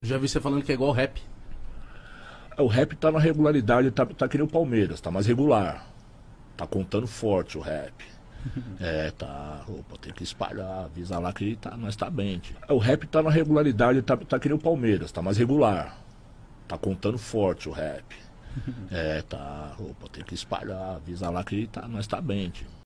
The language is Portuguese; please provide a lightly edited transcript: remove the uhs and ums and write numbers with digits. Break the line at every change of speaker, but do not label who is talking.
Já vi você falando que é igual rap.
O rap tá na regularidade, tá que nem o Palmeiras, tá mais regular. Tá contando forte o rap. Tá. Opa, tem que espalhar, avisar lá que nós tá bem. Tio. O rap tá na regularidade, tá que nem o Palmeiras, tá mais regular. Tá contando forte o rap. Tá. Opa, tem que espalhar, avisar lá que nós tá bem. Tio.